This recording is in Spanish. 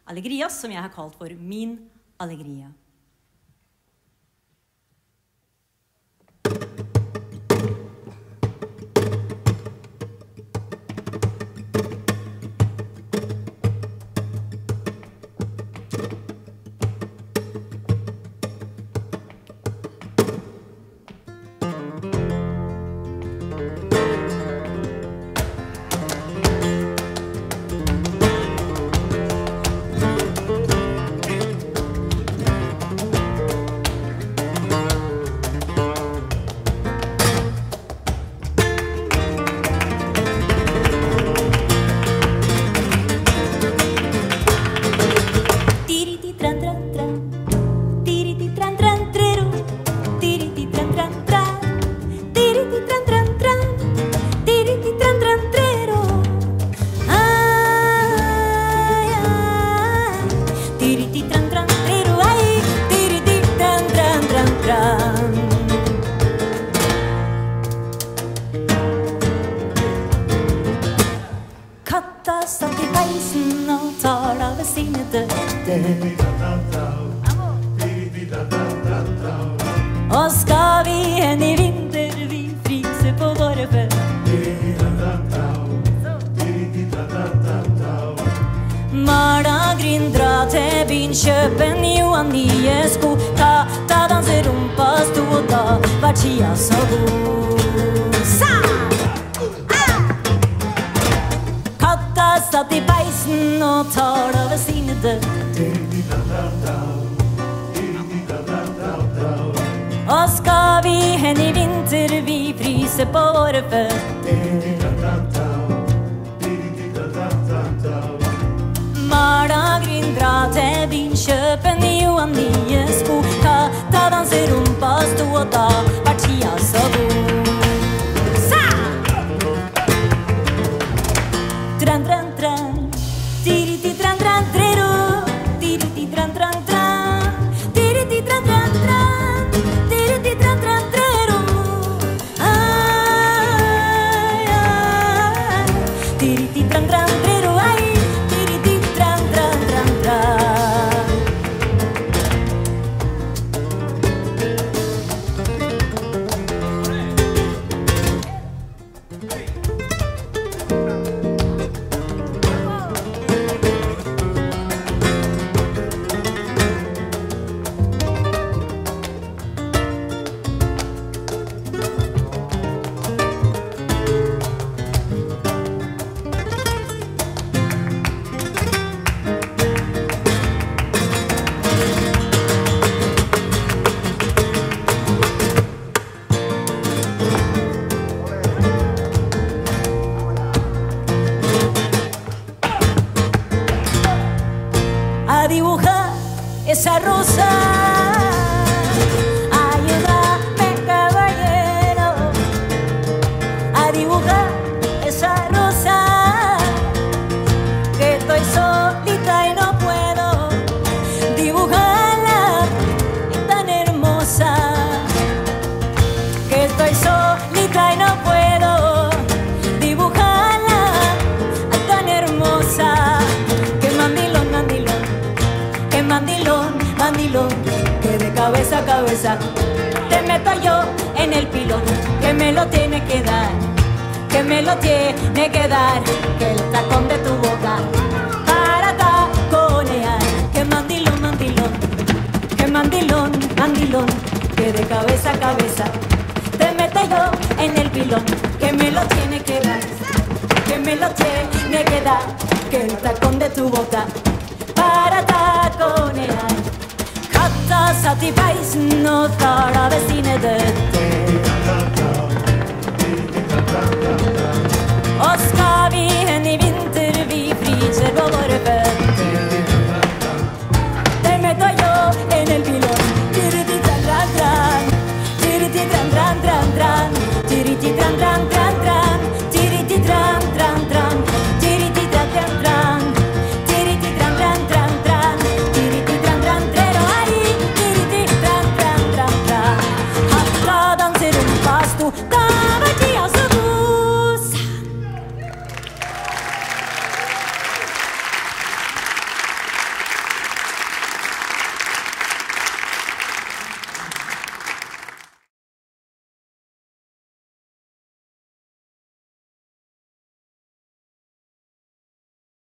Allegria, som jeg har kalt for Min Allegria. Katta satt i peisen og tar av sine døtter. Og skal vi hen i vinter, vi fryser på våre føtter. Mardagryn, dra til byen, kjøp en Johan nye sko. Ta danser rumpa, sto og da var tida så god. Katta satt i peisen og tar av sine døtter. Og skal vi hen i vinter, vi fryser på våre føtter. Mardagryn, dra til byen, kjøp en Johan nye sko. Ta danser rumpa, sto og da var tida så god. Tran, tran, tran, tiri-ti, tran, tran, trero. Tiri-ti, tran, tran, tran, tiri-ti, tran, tran, tran, tiri-ti, tran, tran, trero. Ay, ay, tiri-ti, tran, tran, trero. Ay, tiri-ti, tran, tran, tran, tran. A dibujar esa rosa, ayúdame caballero, a dibujar esa rosa, que estoy solita y no puedo dibujarla tan hermosa, que estoy solita y no puedo dibujarla tan hermosa. Mandilón, mandilón, que de cabeza a cabeza te meto yo en el pilón, que me lo tiene que dar, que me lo tiene que dar, que el tacón de tu boca para taconear. Que mandilón, mandilón, que mandilón, mandilón, que de cabeza a cabeza te meto yo en el pilón, que me lo tiene que dar, que me lo tiene que dar, que el tacón de tu boca para taconear. Katta satt i peisen og tar av sine døtter.